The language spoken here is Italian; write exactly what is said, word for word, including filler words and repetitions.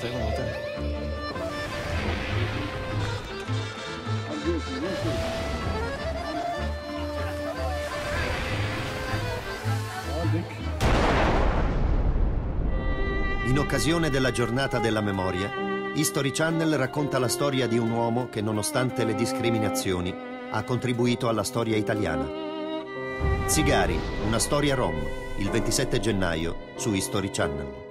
secondo te? In occasione della giornata della memoria, History Channel racconta la storia di un uomo che, nonostante le discriminazioni, ha contribuito alla storia italiana. Zigari, una storia rom, il ventisette gennaio su History Channel.